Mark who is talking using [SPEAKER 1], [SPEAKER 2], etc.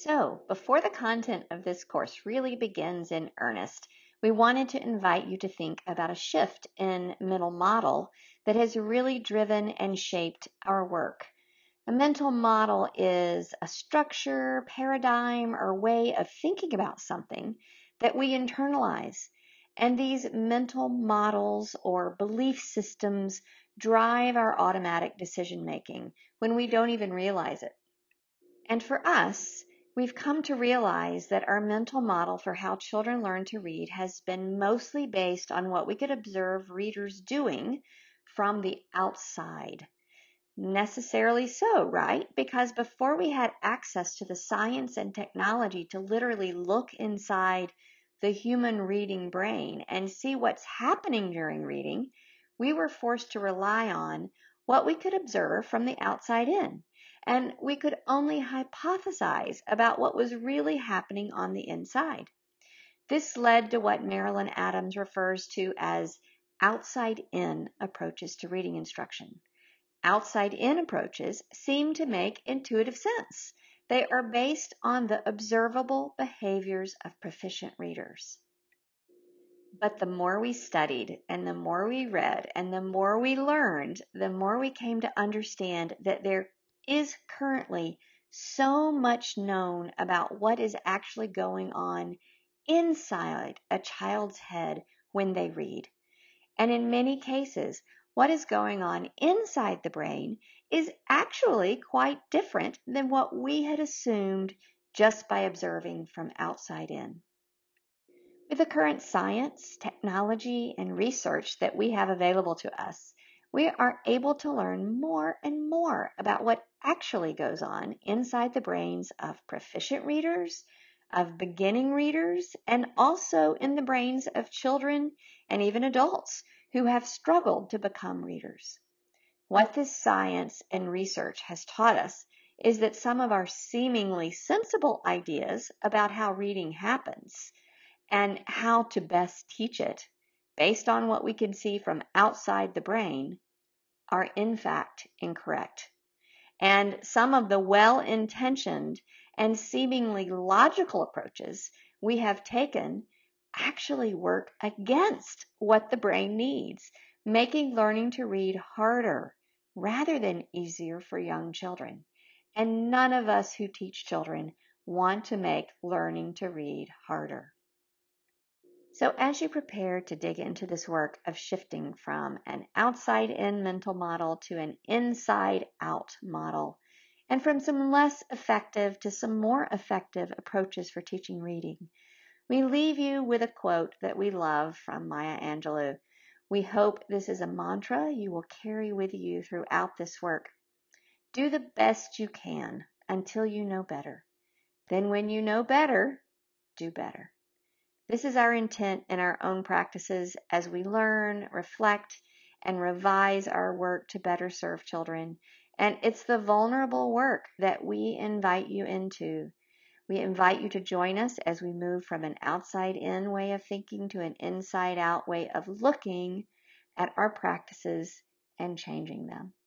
[SPEAKER 1] So, before the content of this course really begins in earnest, we wanted to invite you to think about a shift in mental model that has really driven and shaped our work. A mental model is a structure, paradigm, or way of thinking about something that we internalize. And these mental models or belief systems drive our automatic decision making when we don't even realize it. And for us, we've come to realize that our mental model for how children learn to read has been mostly based on what we could observe readers doing from the outside. Necessarily so, right? Because before we had access to the science and technology to literally look inside the human reading brain and see what's happening during reading, we were forced to rely on what we could observe from the outside in. And we could only hypothesize about what was really happening on the inside. This led to what Marilyn Adams refers to as outside-in approaches to reading instruction. Outside-in approaches seem to make intuitive sense. They are based on the observable behaviors of proficient readers. But the more we studied and the more we read and the more we learned, the more we came to understand that there is currently so much known about what is actually going on inside a child's head when they read. And in many cases, what is going on inside the brain is actually quite different than what we had assumed just by observing from outside in. With the current science, technology, and research that we have available to us, we are able to learn more and more about what actually goes on inside the brains of proficient readers, of beginning readers, and also in the brains of children and even adults who have struggled to become readers. What this science and research has taught us is that some of our seemingly sensible ideas about how reading happens and how to best teach it, based on what we can see from outside the brain, are in fact incorrect. And some of the well-intentioned and seemingly logical approaches we have taken actually work against what the brain needs, making learning to read harder rather than easier for young children. And none of us who teach children want to make learning to read harder. So as you prepare to dig into this work of shifting from an outside-in mental model to an inside-out model, and from some less effective to some more effective approaches for teaching reading, we leave you with a quote that we love from Maya Angelou. We hope this is a mantra you will carry with you throughout this work. Do the best you can until you know better. Then when you know better, do better. This is our intent in our own practices as we learn, reflect, and revise our work to better serve children. And it's the vulnerable work that we invite you into. We invite you to join us as we move from an outside-in way of thinking to an inside-out way of looking at our practices and changing them.